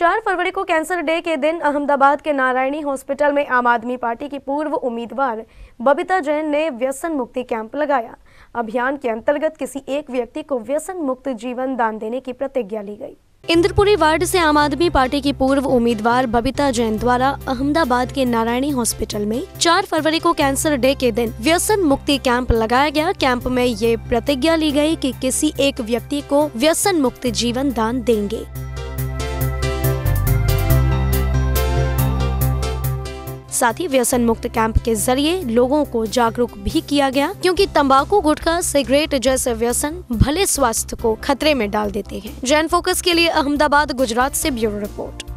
4 फरवरी को cancer day के दिन अहमदाबाद के नारायणी हॉस्पिटल में आम आदमी पार्टी की पूर्व उम्मीदवार बबीता जैन ने व्यसन मुक्ति कैंप लगाया। अभियान के अंतर्गत किसी एक व्यक्ति को व्यसन मुक्त जीवन दान देने की प्रतिज्ञा ली गई। इंद्रपुरी वार्ड से आम आदमी पार्टी की पूर्व उम्मीदवार बबीता जैन द्वारा अहमदाबाद के नारायणी हॉस्पिटल में 4 फरवरी को कैंसर डे के दिन व्यसन मुक्ति कैंप लगाया गया। कैंप में ये प्रतिज्ञा ली गई कि किसी एक व्यक्ति को व्यसन मुक्त जीवन दान देंगे। साथ ही व्यसन मुक्त कैंप के जरिए लोगों को जागरूक भी किया गया, क्योंकि तंबाकू, गुटखा, सिगरेट जैसे व्यसन भले स्वास्थ्य को खतरे में डाल देते हैं। जैन फोकस के लिए अहमदाबाद, गुजरात से ब्यूरो रिपोर्ट।